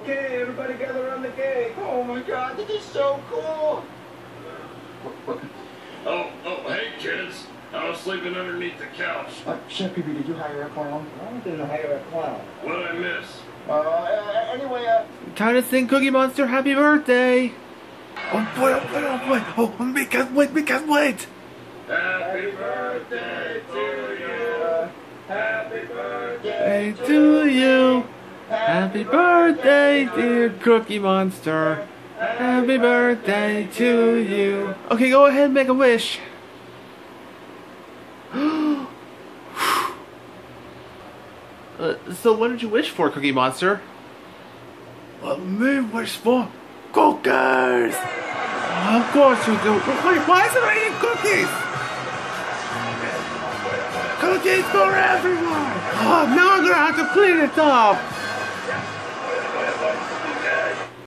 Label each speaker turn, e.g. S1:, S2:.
S1: Okay, everybody gather around the cake. Oh my God, this is so cool.
S2: Oh, hey kids. I was sleeping underneath the couch.
S1: Chef PB, did you hire a clown? I didn't hire a clown.
S2: What'd I miss?
S1: Anyway,
S3: Time to sing Cookie Monster happy birthday. Oh boy, oh boy, oh boy. Oh, make us wait.
S2: Happy birthday to you. Happy birthday
S3: Hey to you. Happy birthday, dear Cookie Monster. Happy birthday to you. Okay, go ahead and make a wish. So what did you wish for, Cookie Monster? What me wish for? Cookies! Of course you do. Wait, why is it raining cookies? Cookies for everyone! Oh, now I'm gonna have to clean it up!